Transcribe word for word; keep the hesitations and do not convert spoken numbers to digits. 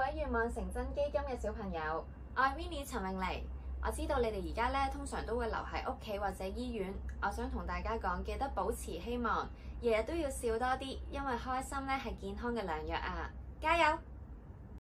位願望成真基金嘅小朋友，我係 Winnie 陳詠妮。我知道你哋而家咧通常都會留喺屋企或者醫院，我想同大家講，記得保持希望，日日都要笑多啲，因為開心咧係健康嘅良藥啊！加油！